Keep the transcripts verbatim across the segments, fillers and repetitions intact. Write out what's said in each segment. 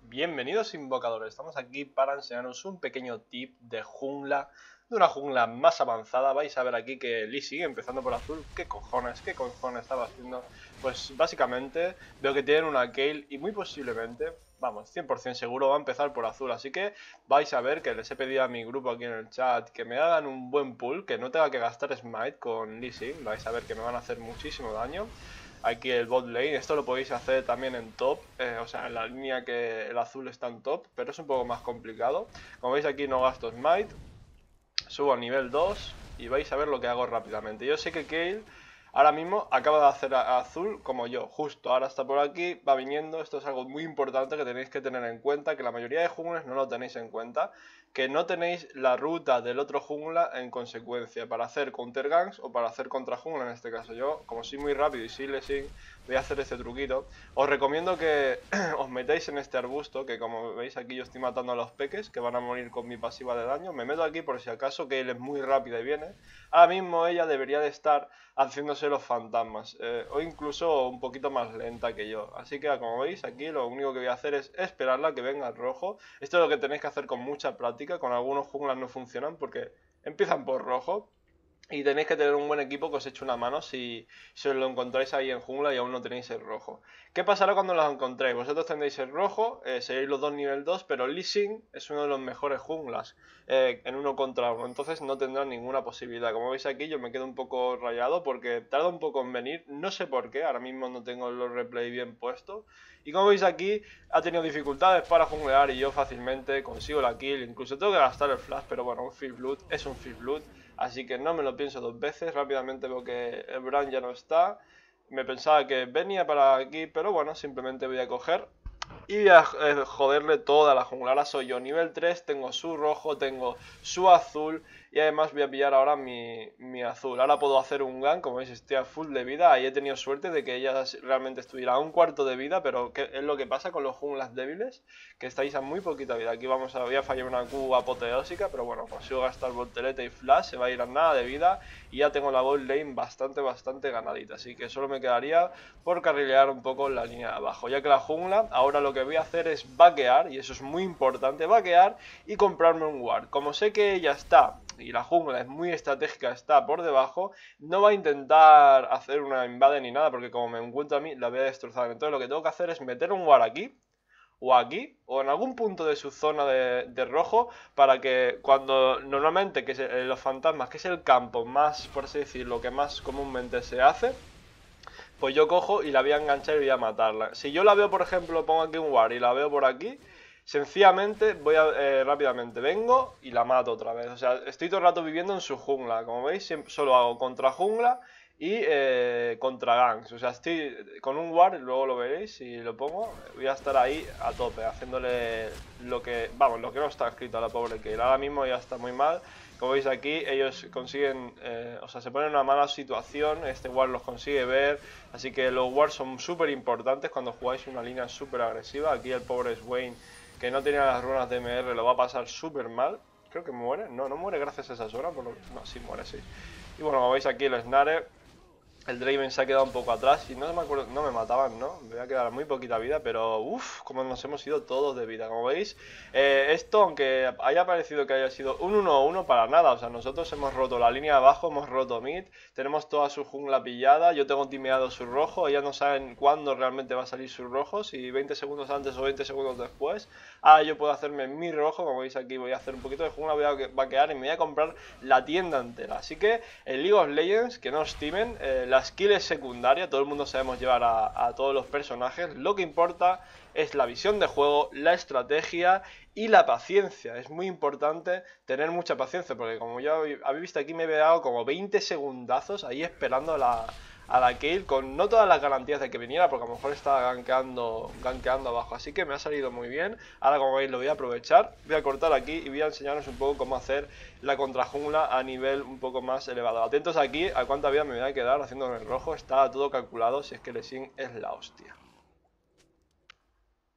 Bienvenidos invocadores, estamos aquí para enseñaros un pequeño tip de jungla, de una jungla más avanzada. Vais a ver aquí que Lee sigue empezando por azul. ¿Qué cojones? ¿Qué cojones estaba haciendo? Pues básicamente veo que tienen una Kayle y muy posiblemente, vamos, cien por cien seguro va a empezar por azul. Así que vais a ver que les he pedido a mi grupo aquí en el chat que me hagan un buen pull, que no tenga que gastar smite con Lee Sin. Vais a ver que me van a hacer muchísimo daño. Aquí el bot lane, esto lo podéis hacer también en top, eh, o sea, en la línea que el azul está en top, pero es un poco más complicado. Como veis aquí no gasto smite, subo a nivel dos y vais a ver lo que hago rápidamente. Yo sé que Kayle ahora mismo acaba de hacer a azul como yo, justo ahora está por aquí, va viniendo. Esto es algo muy importante que tenéis que tener en cuenta, que la mayoría de junglas no lo tenéis en cuenta, que no tenéis la ruta del otro jungla en consecuencia para hacer counter ganks o para hacer contra jungla en este caso. Yo, como soy muy rápido y sí le sin, voy a hacer este truquito. Os recomiendo que os metáis en este arbusto, que como veis aquí yo estoy matando a los peques que van a morir con mi pasiva de daño. Me meto aquí por si acaso, que él es muy rápida y viene. Ahora mismo ella debería de estar haciéndose los fantasmas, eh, o incluso un poquito más lenta que yo. Así que como veis aquí lo único que voy a hacer es esperarla que venga el rojo. Esto es lo que tenéis que hacer con mucha práctica. Con algunos junglas no funcionan porque empiezan por rojo. Y tenéis que tener un buen equipo que os eche una mano si, si os lo encontráis ahí en jungla y aún no tenéis el rojo. ¿Qué pasará cuando lo encontréis? Vosotros tendréis el rojo, eh, seréis los dos nivel dos, pero Lee Sin es uno de los mejores junglas eh, en uno contra uno, entonces no tendrá ninguna posibilidad. Como veis aquí yo me quedo un poco rayado porque tarda un poco en venir, no sé por qué, ahora mismo no tengo los replay bien puestos. Y como veis aquí ha tenido dificultades para junglear y yo fácilmente consigo la kill, incluso tengo que gastar el flash, pero bueno, un First Blood es un First Blood. Así que no me lo pienso dos veces, rápidamente veo que el Bran ya no está. Me pensaba que venía para aquí, pero bueno, simplemente voy a coger y voy a eh, joderle toda la jungla. Ahora soy yo nivel tres, tengo su rojo, tengo su azul y además voy a pillar ahora mi, mi azul. Ahora puedo hacer un gank, como veis estoy a full de vida. Ahí he tenido suerte de que ella realmente estuviera a un cuarto de vida, pero ¿qué es lo que pasa con los junglas débiles? Que estáis a muy poquita vida. Aquí vamos a, voy a fallar una Q apoteósica, pero bueno, consigo gastar voltereta y flash, se va a ir a nada de vida y ya tengo la bot lane bastante, bastante ganadita. Así que solo me quedaría por carrilear un poco la línea de abajo, ya que la jungla, ahora lo que voy a hacer es vaquear, y eso es muy importante, vaquear y comprarme un ward. Como sé que ella está y la jungla es muy estratégica, está por debajo, no va a intentar hacer una invade ni nada, porque como me encuentro a mí, la voy a destrozar. Entonces lo que tengo que hacer es meter un ward aquí, o aquí, o en algún punto de su zona de, de rojo, para que cuando normalmente, que es el, los fantasmas, que es el campo más, por así decirlo, que más comúnmente se hace, pues yo cojo y la voy a enganchar y voy a matarla. Si yo la veo, por ejemplo, pongo aquí un ward y la veo por aquí, sencillamente voy a eh, rápidamente vengo y la mato otra vez. O sea, estoy todo el rato viviendo en su jungla. Como veis, siempre, solo hago contra jungla y eh, contra ganks. O sea, estoy con un ward, luego lo veréis, si lo pongo, voy a estar ahí a tope, haciéndole lo que, vamos, lo que no está escrito a la pobre Kayle. Ahora mismo ya está muy mal. Como veis aquí, ellos consiguen, eh, o sea, se ponen en una mala situación, este ward los consigue ver, así que los wards son súper importantes cuando jugáis una línea súper agresiva. Aquí el pobre Swain, que no tenía las runas de M R, lo va a pasar súper mal. Creo que muere, no, no muere gracias a esas horas, por lo... no, sí muere, sí. Y bueno, como veis aquí el Snare, el Draven se ha quedado un poco atrás y no me acuerdo, no me mataban, ¿no? Me voy a quedar muy poquita vida, pero uff, como nos hemos ido todos de vida. Como veis, eh, esto, aunque haya parecido que haya sido un uno uno, para nada. O sea, nosotros hemos roto la línea de abajo, hemos roto mid, tenemos toda su jungla pillada, yo tengo timeado su rojo, ellas no saben cuándo realmente va a salir su rojo, si veinte segundos antes o veinte segundos después. Ahora yo puedo hacerme mi rojo, como veis aquí voy a hacer un poquito de jungla, voy a vaquear y me voy a comprar la tienda entera. Así que en League of Legends, que no os timen, eh, la skill es secundaria, todo el mundo sabemos llevar a, a todos los personajes, lo que importa es la visión de juego, la estrategia y la paciencia. Es muy importante tener mucha paciencia, porque como ya habéis visto aquí me he dado como veinte segundazos ahí esperando a la, a la Kayle, con no todas las garantías de que viniera, porque a lo mejor estaba gankeando, gankeando abajo, así que me ha salido muy bien. Ahora, como veis, lo voy a aprovechar, voy a cortar aquí y voy a enseñaros un poco cómo hacer la contrajungla a nivel un poco más elevado. Atentos aquí a cuánta vida me voy a quedar haciendo en el rojo, está todo calculado, si es que Lee Sin es la hostia.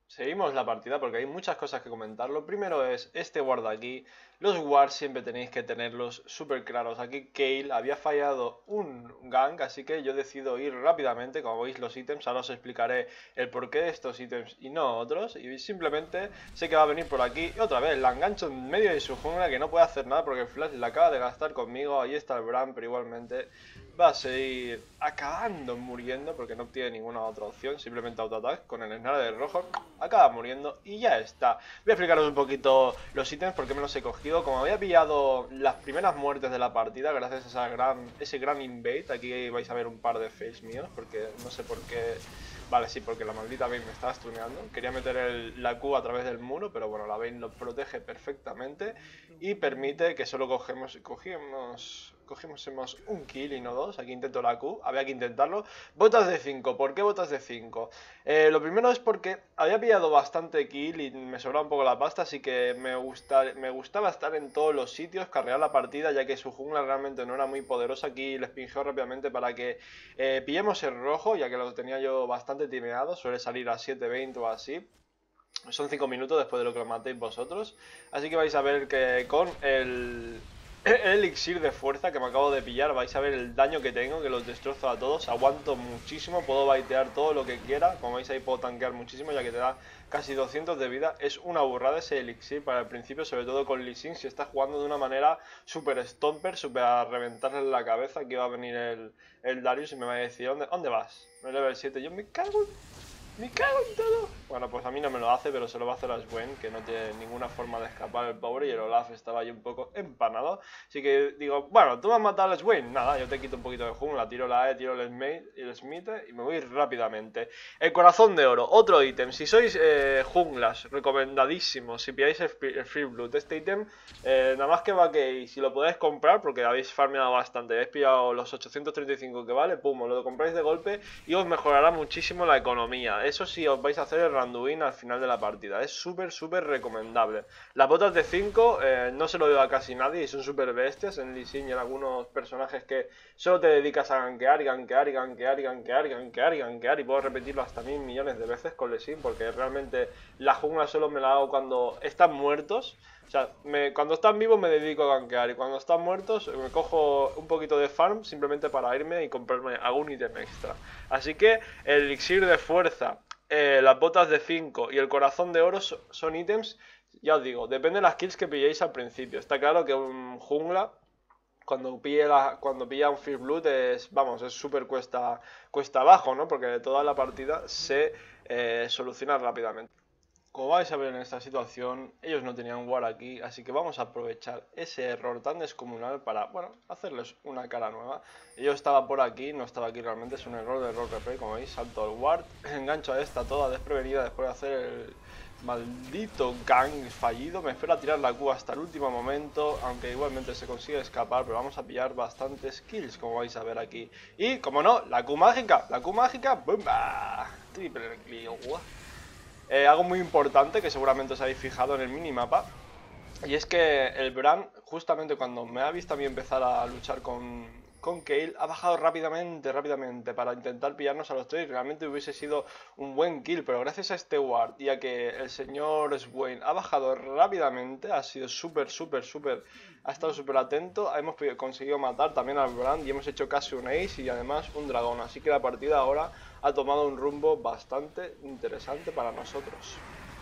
Seguimos la partida porque hay muchas cosas que comentar. Lo primero es este ward de aquí. Los wards siempre tenéis que tenerlos súper claros. Aquí Kayle había fallado un gank, así que yo decido ir rápidamente. Como veis los ítems, ahora os explicaré el porqué de estos ítems y no otros. Y simplemente sé que va a venir por aquí y otra vez la engancho en medio de su jungla, que no puede hacer nada porque el flash la acaba de gastar conmigo. Ahí está el Bram, pero igualmente va a seguir acabando muriendo porque no tiene ninguna otra opción. Simplemente autoataque con el snare de rojo. Acaba muriendo y ya está. Voy a explicaros un poquito los ítems porque me los he cogido. Como había pillado las primeras muertes de la partida gracias a esa gran, ese gran invade. Aquí vais a ver un par de fails míos porque no sé por qué. Vale, sí, porque la maldita Vayne me estaba stuneando. Quería meter el, la Q a través del muro, pero bueno, la Vayne lo protege perfectamente y permite que solo cogemos, cogemos, cogemos un kill y no dos. Aquí intento la Q, había que intentarlo. Botas de cinco, ¿por qué botas de cinco? Eh, lo primero es porque había pillado bastante kill y me sobraba un poco la pasta, así que me, gusta, me gustaba estar en todos los sitios, carrear la partida, ya que su jungla realmente no era muy poderosa. Aquí les pingeo rápidamente para que eh, pillemos el rojo, ya que lo tenía yo bastante timeado, suele salir a siete veinte o así. Son cinco minutos después de lo que lo matéis vosotros. Así que vais a ver que con el, el elixir de fuerza que me acabo de pillar, vais a ver el daño que tengo, que los destrozo a todos. Aguanto muchísimo, puedo baitear todo lo que quiera. Como veis ahí puedo tanquear muchísimo, ya que te da casi doscientos de vida. Es una burrada ese elixir para el principio, sobre todo con Lee Sin, si está jugando de una manera super stomper, super a reventarle la cabeza. Aquí va a venir el, el Darius y me va a decir, ¿dónde, dónde vas? Me level siete, yo me cago en... ¡Me cago en todo! Bueno, pues a mí no me lo hace, pero se lo va a hacer a Swain, que no tiene ninguna forma de escapar el pobre, y el Olaf estaba ahí un poco empanado. Así que digo, bueno, tú me has matado a Swain, nada, yo te quito un poquito de jungla, tiro la E, tiro el Smite, el Smite y me voy rápidamente. El corazón de oro, otro ítem. Si sois eh, junglas, recomendadísimo, si pilláis el, el Free Blood, este ítem, eh, nada más que va que si lo podéis comprar, porque habéis farmeado bastante, habéis pillado los ochocientos treinta y cinco que vale, pum, lo compráis de golpe y os mejorará muchísimo la economía. Eso sí, os vais a hacer el Randuin al final de la partida. Es súper, súper recomendable. Las botas de cinco eh, no se lo doy a casi nadie y son súper bestias en Lee Sin y en algunos personajes que solo te dedicas a gankear y gankear y gankear y gankear y gankear y gankear. Y puedo repetirlo hasta mil millones de veces con Lee Sin porque realmente la jungla solo me la hago cuando están muertos. O sea, me, cuando están vivos me dedico a gankear y cuando están muertos me cojo un poquito de farm simplemente para irme y comprarme algún ítem extra. Así que el elixir de fuerza, eh, las botas de cinco y el corazón de oro so, son ítems, ya os digo, depende de las kills que pilléis al principio. Está claro que un jungla, cuando pilla, la, cuando pilla un First Blood, es, vamos, es súper cuesta, cuesta abajo, ¿no? Porque toda la partida se eh, soluciona rápidamente. Como vais a ver en esta situación, ellos no tenían ward aquí, así que vamos a aprovechar ese error tan descomunal para, bueno, hacerles una cara nueva. Yo estaba por aquí, no estaba aquí realmente, es un error de error replay, como veis, salto al ward, engancho a esta toda desprevenida después de hacer el maldito gang fallido, me espero a tirar la Q hasta el último momento, aunque igualmente se consigue escapar, pero vamos a pillar bastantes kills, como vais a ver aquí. Y, como no, la Q mágica, la Q mágica, ¡bumba! Triple kill. Eh, algo muy importante que seguramente os habéis fijado en el minimapa, y es que el Bram, justamente cuando me ha visto a mí empezar a luchar con, con Kayle, ha bajado rápidamente, rápidamente para intentar pillarnos a los tres. Realmente hubiese sido un buen kill, pero gracias a este ward y a que el señor Swain ha bajado rápidamente, ha sido súper, súper, súper, ha estado súper atento, hemos conseguido matar también al Bram y hemos hecho casi un ace y además un dragón. Así que la partida ahora ha tomado un rumbo bastante interesante para nosotros.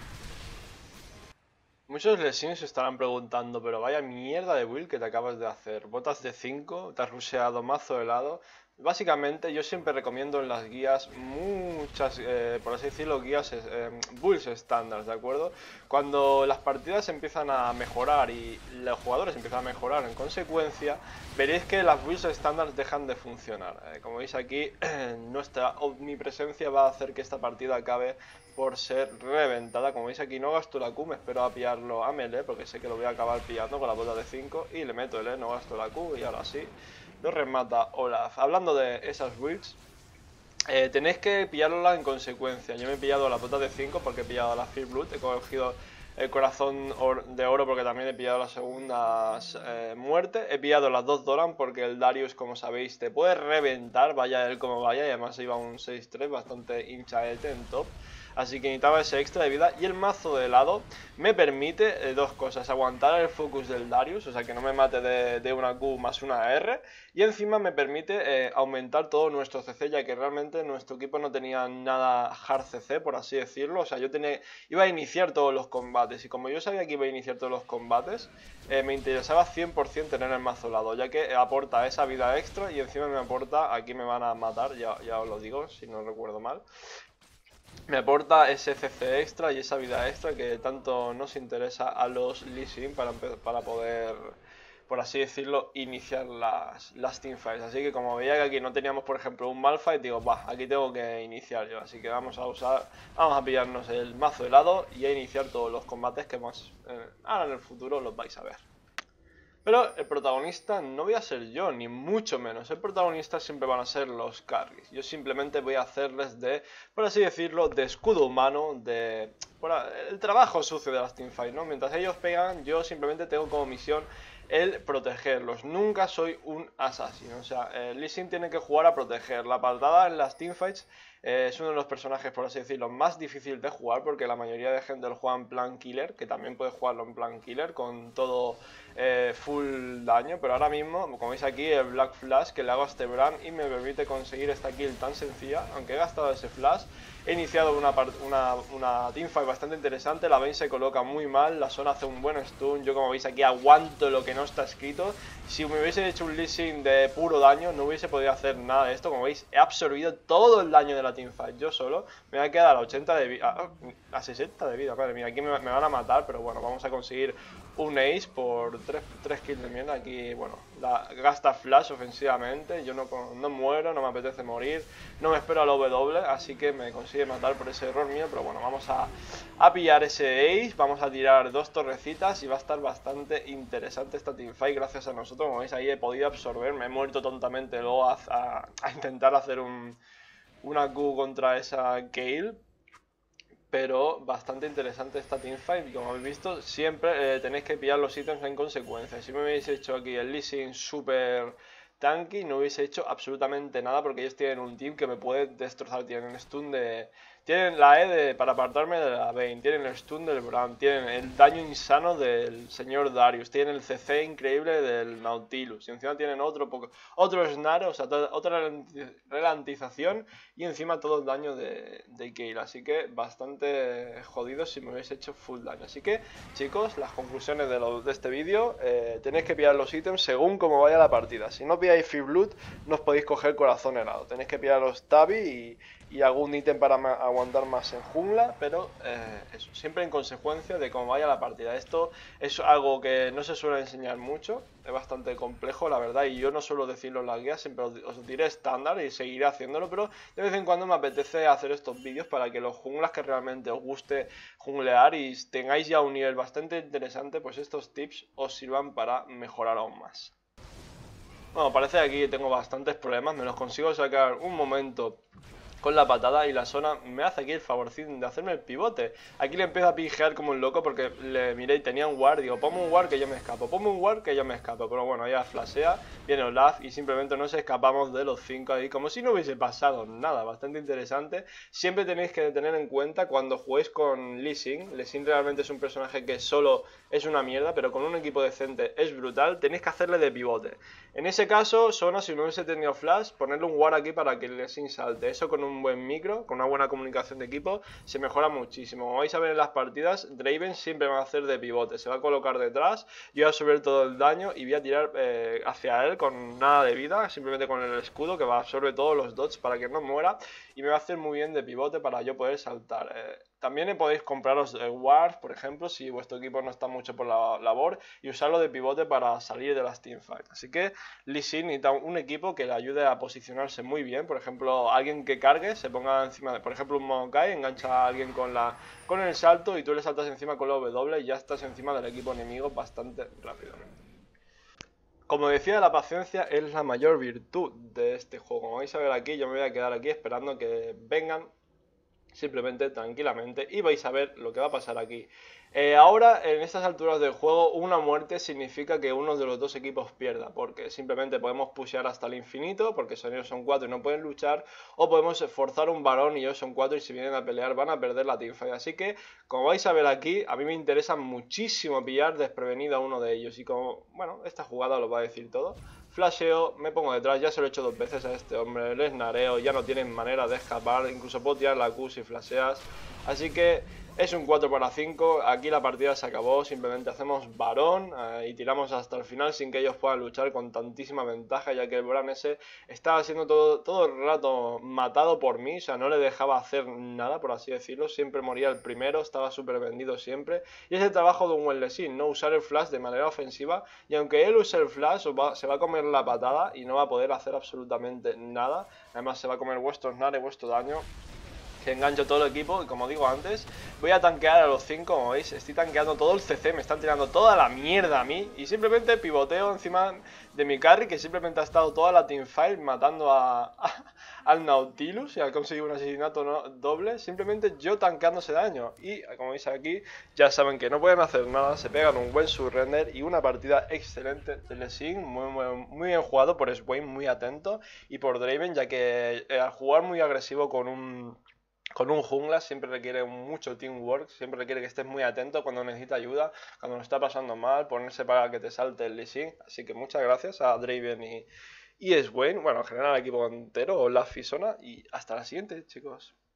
Muchos lesinos se estarán preguntando, pero vaya mierda de build que te acabas de hacer. Botas de cinco, te has rusheado mazo helado. Básicamente yo siempre recomiendo en las guías muchas, eh, por así decirlo, guías, eh, builds estándar, ¿de acuerdo? Cuando las partidas empiezan a mejorar y los jugadores empiezan a mejorar en consecuencia, veréis que las builds estándar dejan de funcionar. Eh, como veis aquí, nuestra omnipresencia va a hacer que esta partida acabe por ser reventada. Como veis aquí no gasto la Q, me espero a pillarlo a melee porque sé que lo voy a acabar pillando con la bota de cinco y le meto el E, no gasto la Q y ahora sí lo remata Olaf. Hablando de esas builds, eh, tenéis que pillarla en consecuencia. Yo me he pillado la bota de cinco porque he pillado la First Blood, he cogido el corazón de oro porque también he pillado la segunda eh, muerte, he pillado las dos Doran porque el Darius, como sabéis, te puede reventar, vaya él como vaya, y además iba un seis tres bastante hinchaete en top. así que necesitaba ese extra de vida. Y el mazo de helado me permite eh, dos cosas: aguantar el focus del Darius, o sea que no me mate de, de una Q más una R, y encima me permite eh, aumentar todo nuestro C C, ya que realmente nuestro equipo no tenía nada hard C C, por así decirlo. O sea, yo tenía, iba a iniciar todos los combates, y como yo sabía que iba a iniciar todos los combates, eh, me interesaba cien por cien tener el mazo helado, ya que aporta esa vida extra y encima me aporta, aquí me van a matar, ya, ya os lo digo, si no recuerdo mal, me aporta ese C C extra y esa vida extra que tanto nos interesa a los Lee Sin para, para poder, por así decirlo, iniciar las, las teamfights. Así que como veía que aquí no teníamos, por ejemplo, un Malphite, digo, va, aquí tengo que iniciar yo. Así que vamos a usar, vamos a pillarnos el mazo helado y a iniciar todos los combates que más eh, ahora en el futuro los vais a ver. Pero el protagonista no voy a ser yo, ni mucho menos. El protagonista siempre van a ser los carries. Yo simplemente voy a hacerles de, por así decirlo, de escudo humano, de por, el trabajo sucio de las teamfights, ¿no? Mientras ellos pegan, yo simplemente tengo como misión el protegerlos. Nunca soy un asesino. O sea, eh, Lee Sin tiene que jugar a proteger. La patada en las teamfights eh, es uno de los personajes, por así decirlo, más difícil de jugar, porque la mayoría de gente lo juega en plan killer, que también puede jugarlo en plan killer, con todo eh, full daño. Pero ahora mismo, como veis aquí, el Black Flash que le hago a este Brand y me permite conseguir esta kill tan sencilla. Aunque he gastado ese flash, he iniciado una, una, una teamfight bastante interesante. La Vayne se coloca muy mal, la zona hace un buen stun. Yo, como veis aquí, aguanto lo que no está escrito. Si me hubiese hecho un Lee Sin de puro daño, no hubiese podido hacer nada de esto. Como veis, he absorbido todo el daño de la teamfight yo solo. Me voy a quedar a ochenta de vida, a sesenta de vida, madre mía. Aquí me, me van a matar, pero bueno, vamos a conseguir un ace por tres kills de mierda. Aquí, bueno, la, gasta flash ofensivamente. Yo no, no muero, no me apetece morir, no me espero al W, así que me consigue matar por ese error mío. Pero bueno, vamos a, a pillar ese ace, vamos a tirar dos torrecitas y va a estar bastante interesante esta teamfight gracias a nosotros. Como veis, ahí he podido absorber, me he muerto tontamente luego a, a, a intentar hacer un, una Q contra esa Gale. Pero bastante interesante esta teamfight, y como habéis visto, siempre eh, tenéis que pillar los ítems en consecuencia. Si me hubiese hecho aquí el Lee Sin super tanky, no hubiese hecho absolutamente nada, porque ellos tienen un team que me puede destrozar. Tienen stun de... Tienen la E de, para apartarme de la Vayne, tienen el stun del Brand, tienen el daño insano del señor Darius, tienen el C C increíble del Nautilus, y encima tienen otro poco, otro Snare, o sea, otra ralentización, y encima todo el daño de, de Gale. Así que bastante jodido si me hubiese hecho full daño. Así que, chicos, las conclusiones de, lo, de este vídeo, eh, tenéis que pillar los ítems según como vaya la partida. Si no pilláis Free Blood, no os podéis coger corazón helado. Tenéis que pillar los Tabi y, y algún ítem para aguantar más en jungla, pero eh, eso, siempre en consecuencia de cómo vaya la partida. Esto es algo que no se suele enseñar mucho, es bastante complejo, la verdad, y yo no suelo decirlo en las guías, siempre os, os diré estándar y seguiré haciéndolo, pero de vez en cuando me apetece hacer estos vídeos para que los junglas que realmente os guste junglear y tengáis ya un nivel bastante interesante, pues estos tips os sirvan para mejorar aún más. Bueno, parece que aquí tengo bastantes problemas, me los consigo sacar un momento con la patada, y la zona me hace aquí el favorcín de hacerme el pivote. Aquí le empiezo a pijear como un loco porque le miré y tenía un ward. Digo, ponme un ward que yo me escapo, ponme un ward que yo me escapo. Pero bueno, ella flashea, viene Olaf y simplemente nos escapamos de los cinco ahí como si no hubiese pasado nada. Bastante interesante. Siempre tenéis que tener en cuenta cuando juguéis con Lee Sin. Lee Sin realmente es un personaje que solo es una mierda, pero con un equipo decente es brutal. Tenéis que hacerle de pivote. En ese caso, Sona, si no hubiese tenido flash, ponerle un ward aquí para que Lee Sin salte. Eso con un un buen micro, con una buena comunicación de equipo, se mejora muchísimo. Como vais a ver en las partidas, Draven siempre va a hacer de pivote, se va a colocar detrás, yo voy a subir todo el daño y voy a tirar eh, hacia él con nada de vida, simplemente con el escudo que va a absorber todos los dots para que no muera, y me va a hacer muy bien de pivote para yo poder saltar. Eh, también podéis compraros eh, wards, por ejemplo, si vuestro equipo no está mucho por la labor, y usarlo de pivote para salir de las teamfights. Así que Lee Sin necesita un equipo que le ayude a posicionarse muy bien. Por ejemplo, alguien que cargue, se ponga encima de, por ejemplo, un Maokai, engancha a alguien con, la, con el salto y tú le saltas encima con la W y ya estás encima del equipo enemigo bastante rápidamente. Como decía, la paciencia es la mayor virtud de este juego. Como vais a ver aquí, yo me voy a quedar aquí esperando que vengan simplemente, tranquilamente, y vais a ver lo que va a pasar aquí. Eh, ahora, en estas alturas del juego, una muerte significa que uno de los dos equipos pierda, porque simplemente podemos pushear hasta el infinito, porque son ellos son cuatro y no pueden luchar, o podemos forzar un varón y ellos son cuatro y si vienen a pelear van a perder la teamfight. Así que, como vais a ver aquí, a mí me interesa muchísimo pillar desprevenido a uno de ellos, y como, bueno, esta jugada lo va a decir todo. Flasheo, me pongo detrás, ya se lo he hecho dos veces a este hombre, les nareo, ya no tienen manera de escapar, incluso puedo tirar la Q si flasheas, así que es un cuatro para cinco, aquí la partida se acabó, simplemente hacemos varón eh, y tiramos hasta el final sin que ellos puedan luchar con tantísima ventaja, ya que el Bran ese estaba siendo todo, todo el rato matado por mí, o sea, no le dejaba hacer nada, por así decirlo, siempre moría el primero, estaba súper vendido siempre, y es el trabajo de un Wenlesin, no usar el flash de manera ofensiva, y aunque él use el flash, va, se va a comer la patada y no va a poder hacer absolutamente nada, además se va a comer vuestro snare y vuestro daño, que engancho todo el equipo y como digo antes, voy a tanquear a los cinco, como veis, estoy tanqueando todo el C C, me están tirando toda la mierda a mí y simplemente pivoteo encima de mi carry que simplemente ha estado toda la teamfight matando a, a, al Nautilus y al conseguir un asesinato no, doble, simplemente yo tanqueando ese daño y como veis aquí ya saben que no pueden hacer nada, se pegan un buen surrender y una partida excelente de Lessing, muy, muy, muy bien jugado por Swain, muy atento y por Draven, ya que eh, al jugar muy agresivo con un con un jungla siempre requiere mucho teamwork, siempre requiere que estés muy atento cuando necesita ayuda, cuando lo está pasando mal, ponerse para que te salte el Lee Sin. Así que muchas gracias a Draven y, y Swain, bueno, en general al equipo entero, o la Fisona, y hasta la siguiente, chicos.